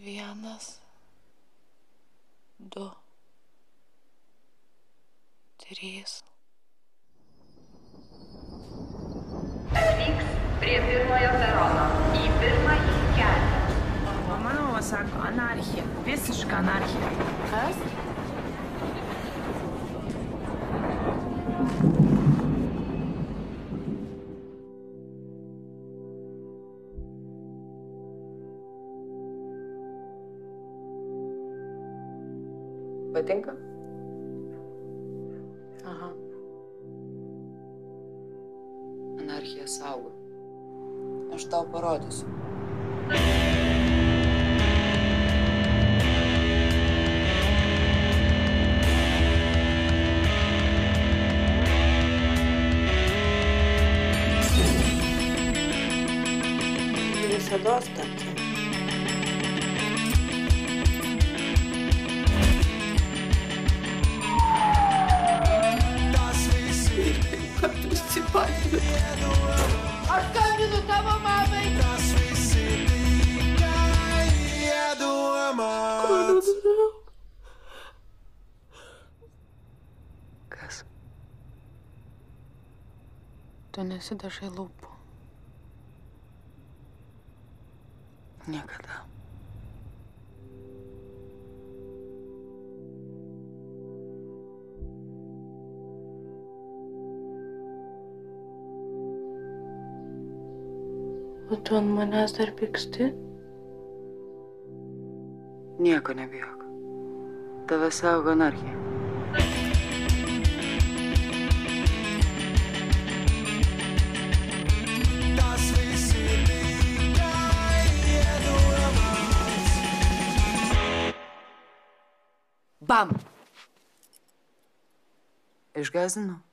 1, 2, 3. Atvyks prie pirmojo perono į pirmąjį kelią. Romanova sako, anarchija. Visiška anarchija. Kas? Patinka? Aha. Anarchija saugo. Aš tau parodysiu. Visados tokia. Aš skambinu tavo mamai. Kas? Tu nesidažai lūpų. Niekada. O tu ant manęs dar pyksti? Nieko nebijok. Tave saugo anarchija. Bam! Išgąsdinau?